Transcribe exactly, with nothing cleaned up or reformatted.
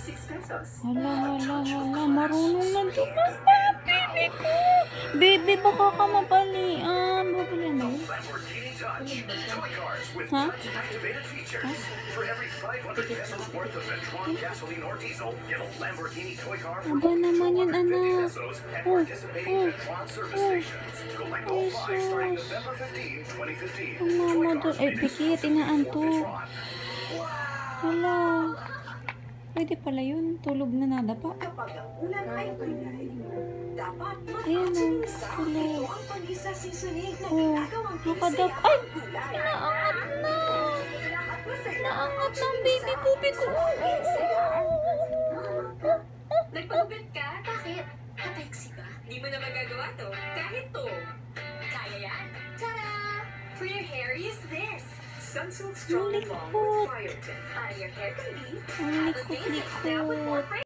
Hala, hala, hala. Marunong na ito. Baby ko. Baby, baka ka mapalian. Babalian mo? Ha? Ha? Aba naman yan, anak. Oh, oh, oh. Ay, sus. Ang mama doon. Ay, pikit. Inaantok. Hala. Pwede pala yun. Tulog na nadapa. Ayan o. Tulog. Oh, nakadap. Ay! Inaangat na. Naangat ng baby puppy ko. Nagpagupit ka? Bakit? Kapexi ba? Di mo na magagawa to. Kahit to. Kaya yan. Tada! For your hair, use this. Sunsilk Strong and Long with Biotin. Uh, your hair can be... Ang likot-likot.